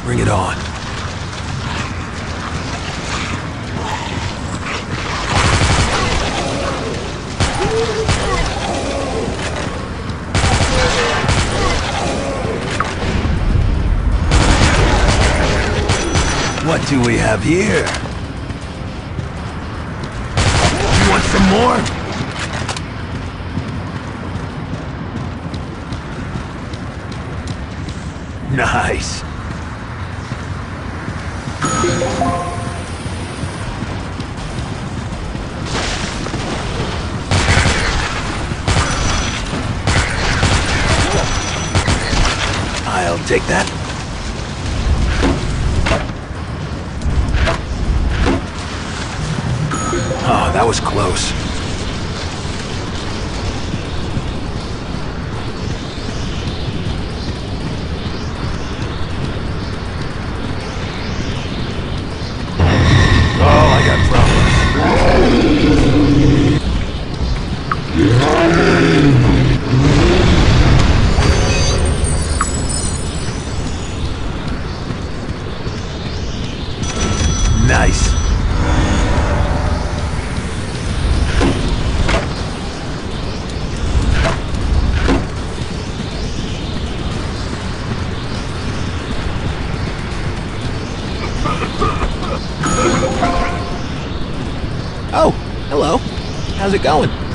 Bring it on. What do we have here? You want some more? Nice. I'll take that. Oh, that was close. Oh, I got problems. Nice. Oh, hello. How's it going?